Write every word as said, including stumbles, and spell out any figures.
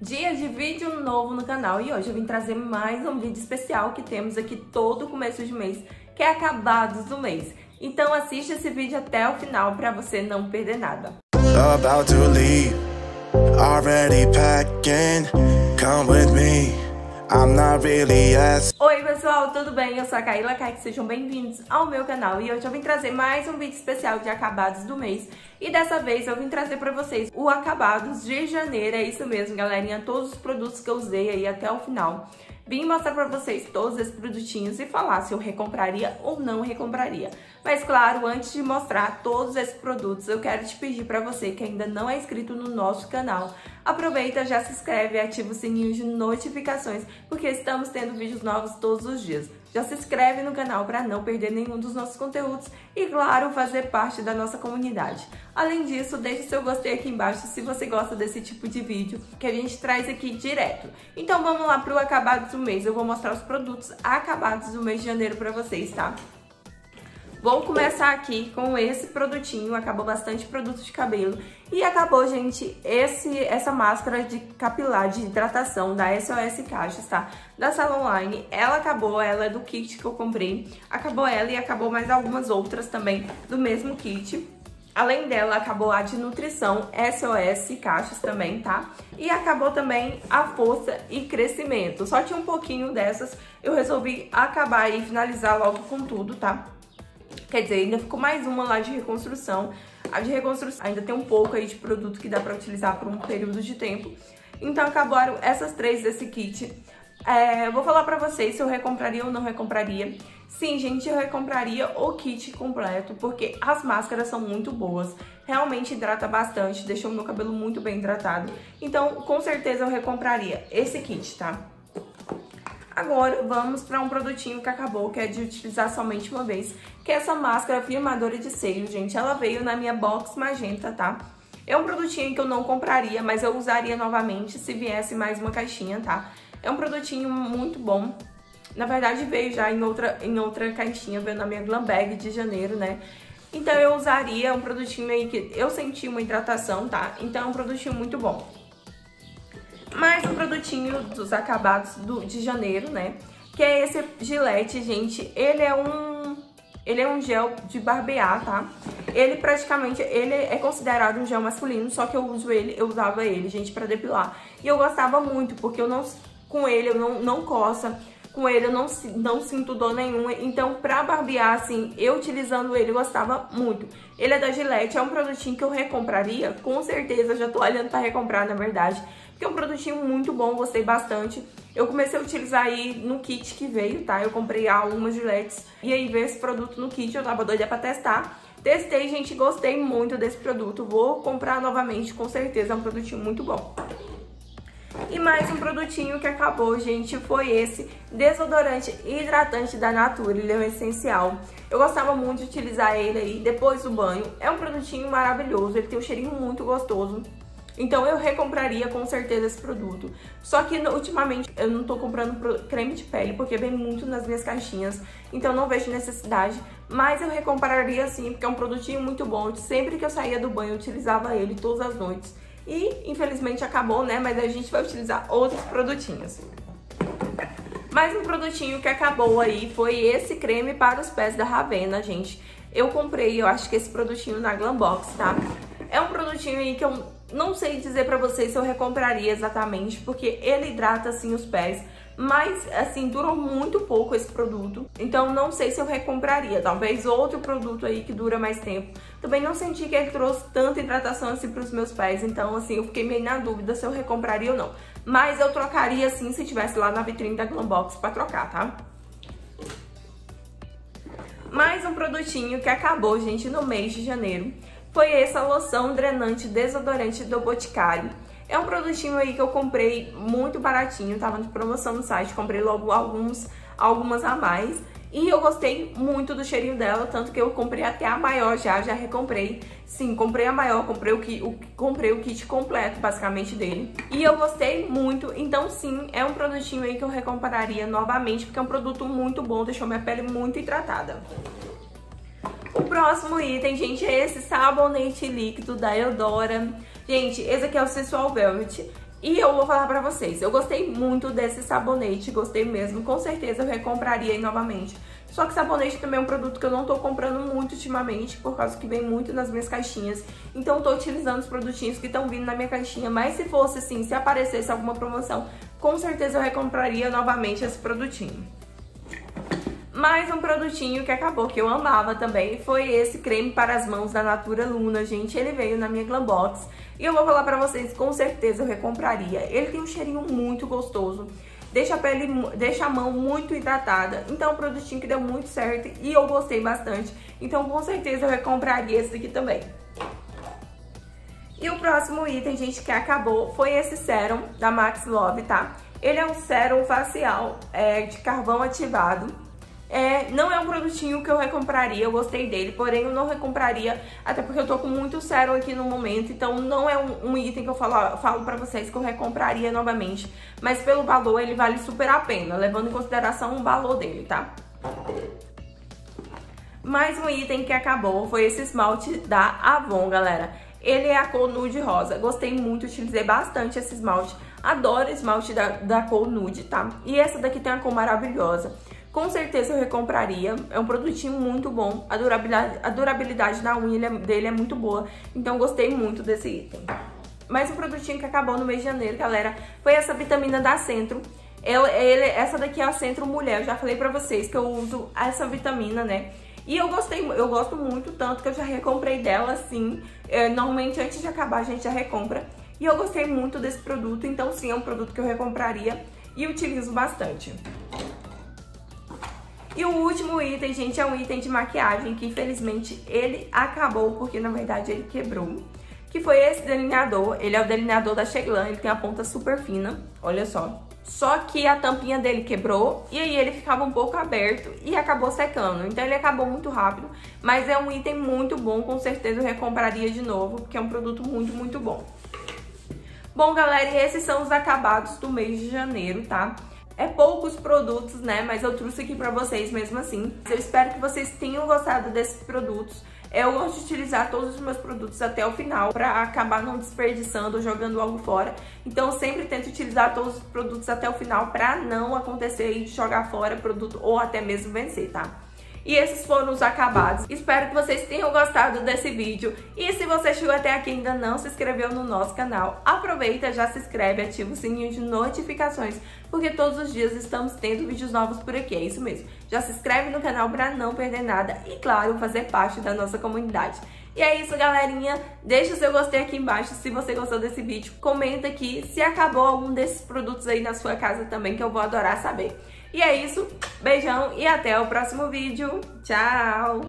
Dia de vídeo novo no canal e hoje eu vim trazer mais um vídeo especial que temos aqui todo começo de mês, que é acabados do mês. Então assiste esse vídeo até o final para você não perder nada. About to leave, already packing, come with me, I'm not really asking. Oi pessoal, tudo bem? Eu sou a Kaila Kaique, sejam bem-vindos ao meu canal e hoje eu vim trazer mais um vídeo especial de acabados do mês. E dessa vez eu vim trazer pra vocês o acabados de janeiro, é isso mesmo galerinha, todos os produtos que eu usei aí até o final. Vim mostrar pra vocês todos esses produtinhos e falar se eu recompraria ou não recompraria. Mas claro, antes de mostrar todos esses produtos, eu quero te pedir pra você que ainda não é inscrito no nosso canal, aproveita, já se inscreve e ativa o sininho de notificações, porque estamos tendo vídeos novos todos os dias. Já se inscreve no canal para não perder nenhum dos nossos conteúdos e, claro, fazer parte da nossa comunidade. Além disso, deixe seu gostei aqui embaixo se você gosta desse tipo de vídeo que a gente traz aqui direto. Então vamos lá para o acabados do mês. Eu vou mostrar os produtos acabados do mês de janeiro para vocês, tá? Vou começar aqui com esse produtinho, acabou bastante produto de cabelo. E acabou, gente, esse, essa máscara de capilar de hidratação da S O S Caixas, tá? Da Salon Line. Ela acabou, ela é do kit que eu comprei. Acabou ela e acabou mais algumas outras também do mesmo kit. Além dela, acabou a de nutrição S O S Caixas também, tá? E acabou também a força e crescimento. Só tinha um pouquinho dessas, eu resolvi acabar e finalizar logo com tudo, tá? Quer dizer, ainda ficou mais uma lá de reconstrução. A de reconstrução ainda tem um pouco aí de produto que dá pra utilizar por um período de tempo. Então acabaram essas três desse kit. É, eu vou falar pra vocês se eu recompraria ou não recompraria. Sim, gente, eu recompraria o kit completo, porque as máscaras são muito boas. Realmente hidrata bastante, deixa o meu cabelo muito bem hidratado. Então, com certeza eu recompraria esse kit, tá? Agora vamos para um produtinho que acabou, que é de utilizar somente uma vez, que é essa máscara firmadora de seios, gente. Ela veio na minha box magenta, tá? É um produtinho que eu não compraria, mas eu usaria novamente se viesse mais uma caixinha, tá? É um produtinho muito bom. Na verdade veio já em outra, em outra caixinha, veio na minha Glam Bag de janeiro, né? Então eu usaria um produtinho aí que eu senti uma hidratação, tá? Então é um produtinho muito bom. Mais um produtinho dos acabados do, de janeiro, né? Que é esse Gillette, gente. Ele é um, ele é um gel de barbear, tá? Ele praticamente, ele é considerado um gel masculino, só que eu uso ele, eu usava ele, gente, pra depilar. E eu gostava muito, porque eu não, com ele eu não, não coça, com ele eu não, não sinto dor nenhuma. Então, pra barbear, assim, eu utilizando ele, eu gostava muito. Ele é da Gillette, é um produtinho que eu recompraria, com certeza, já tô olhando pra recomprar, na verdade. Porque é um produtinho muito bom, gostei bastante. Eu comecei a utilizar aí no kit que veio, tá? Eu comprei algumas Gillettes e aí veio esse produto no kit, eu tava doida pra testar. Testei, gente, gostei muito desse produto. Vou comprar novamente, com certeza, é um produtinho muito bom. E mais um produtinho que acabou, gente, foi esse desodorante hidratante da Natura, ele é um essencial. Eu gostava muito de utilizar ele aí depois do banho. É um produtinho maravilhoso, ele tem um cheirinho muito gostoso. Então eu recompraria com certeza esse produto. Só que ultimamente eu não tô comprando creme de pele, porque vem muito nas minhas caixinhas. Então não vejo necessidade, mas eu recompraria sim, porque é um produtinho muito bom. Sempre que eu saía do banho eu utilizava ele todas as noites. E infelizmente acabou, né? Mas a gente vai utilizar outros produtinhos. Mais um produtinho que acabou aí foi esse creme para os pés da Ravena, gente. Eu comprei, eu acho que esse produtinho na Glambox, tá? É um produtinho aí que eu não sei dizer pra vocês se eu recompraria exatamente, porque ele hidrata assim os pés, mas assim, durou muito pouco esse produto, então não sei se eu recompraria. Talvez outro produto aí que dura mais tempo. Também não senti que ele trouxe tanta hidratação assim pros meus pés, então assim, eu fiquei meio na dúvida se eu recompraria ou não. Mas eu trocaria assim se tivesse lá na vitrine da Glambox pra trocar, tá? Mais um produtinho que acabou, gente, no mês de janeiro. Foi essa loção drenante desodorante do Boticário. É um produtinho aí que eu comprei muito baratinho, tava de promoção no site, comprei logo alguns, algumas a mais. E eu gostei muito do cheirinho dela, tanto que eu comprei até a maior já, já recomprei. Sim, comprei a maior, comprei o, ki, o, comprei o kit completo, basicamente, dele. E eu gostei muito, então sim, é um produtinho aí que eu recompraria novamente, porque é um produto muito bom, deixou minha pele muito hidratada. O próximo item, gente, é esse sabonete líquido da Eudora. Gente, esse aqui é o Sensual Velvet. E eu vou falar pra vocês, eu gostei muito desse sabonete, gostei mesmo, com certeza eu recompraria aí novamente. Só que sabonete também é um produto que eu não tô comprando muito ultimamente, por causa que vem muito nas minhas caixinhas. Então tô utilizando os produtinhos que estão vindo na minha caixinha, mas se fosse assim, se aparecesse alguma promoção, com certeza eu recompraria novamente esse produtinho. Mais um produtinho que acabou, que eu amava também, foi esse creme para as mãos da Natura Luna, gente. Ele veio na minha Glam Box e eu vou falar pra vocês, com certeza eu recompraria. Ele tem um cheirinho muito gostoso, deixa a pele, deixa a mão muito hidratada. Então é um produtinho que deu muito certo e eu gostei bastante. Então com certeza eu recompraria esse aqui também. E o próximo item, gente, que acabou, foi esse sérum da Max Love, tá? Ele é um sérum facial é, de carvão ativado. É, não é um produtinho que eu recompraria, eu gostei dele, porém eu não recompraria, até porque eu tô com muito sérum aqui no momento, então não é um, um item que eu falo, falo pra vocês que eu recompraria novamente, mas pelo valor ele vale super a pena, levando em consideração o valor dele, tá? Mais um item que acabou foi esse esmalte da Avon, galera. Ele é a cor nude rosa, gostei muito, utilizei bastante esse esmalte, adoro esmalte da, da cor nude, tá? E essa daqui tem uma cor maravilhosa. Com certeza eu recompraria, é um produtinho muito bom, a durabilidade, a durabilidade da unha dele é muito boa, então gostei muito desse item. Mais um produtinho que acabou no mês de janeiro, galera, foi essa vitamina da Centro. Ela, ele, essa daqui é a Centro Mulher, eu já falei pra vocês que eu uso essa vitamina, né? E eu gostei, eu gosto muito, tanto que eu já recomprei dela, assim, é, normalmente antes de acabar a gente já recompra. E eu gostei muito desse produto, então sim, é um produto que eu recompraria e utilizo bastante. E o último item, gente, é um item de maquiagem que infelizmente ele acabou, porque na verdade ele quebrou. Que foi esse delineador, ele é o delineador da Cheglan, ele tem a ponta super fina, olha só. Só que a tampinha dele quebrou e aí ele ficava um pouco aberto e acabou secando. Então ele acabou muito rápido, mas é um item muito bom, com certeza eu recompraria de novo, porque é um produto muito, muito bom. Bom, galera, e esses são os acabados do mês de janeiro, tá? É poucos produtos, né, mas eu trouxe aqui pra vocês mesmo assim. Eu espero que vocês tenham gostado desses produtos. Eu gosto de utilizar todos os meus produtos até o final pra acabar não desperdiçando ou jogando algo fora. Então eu sempre tento utilizar todos os produtos até o final pra não acontecer de jogar fora produto ou até mesmo vencer, tá? E esses foram os acabados. Espero que vocês tenham gostado desse vídeo. E se você chegou até aqui e ainda não se inscreveu no nosso canal, aproveita, já se inscreve, ativa o sininho de notificações, porque todos os dias estamos tendo vídeos novos por aqui, é isso mesmo. Já se inscreve no canal para não perder nada e, claro, fazer parte da nossa comunidade. E é isso, galerinha. Deixa o seu gostei aqui embaixo se você gostou desse vídeo. Comenta aqui se acabou algum desses produtos aí na sua casa também, que eu vou adorar saber. E é isso, beijão e até o próximo vídeo. Tchau!